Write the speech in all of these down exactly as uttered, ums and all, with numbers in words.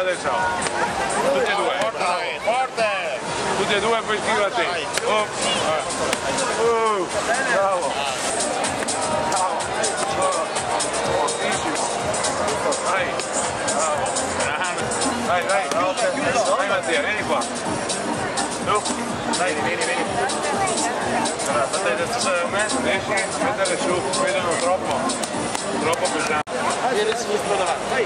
Dale ciao. Tutti e due. Forte, forte. Tutti e due aperitivo a te. Oh. Uh, bravo. Bravo. Fortissimo. Vai. Bravo. Vai, vai. Vai Mattia, vieni qua. Tu. Dai, vieni, vieni. Allora, state adesso a me, riesci a metterle su, vedono troppo. Troppo pesante. Vieni sinistro davanti. Vai.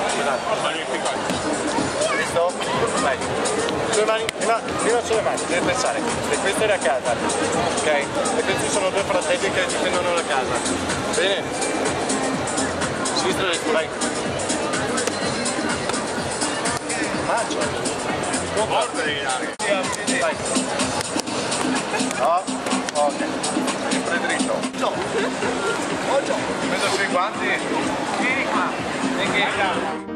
Visto? Vai. Sulle mani, prima, prima sulle mani, devi pensare. E questa è la casa. Ok? E questi sono due fratelli che difendono la casa. Bene? Sinistra e destra, vai. Mangia. Forte devi dare. Vai. No? Ok. Sempre dritto. No. Oh, no. Vedo sui guanti. Vieni qua. Vieni qua.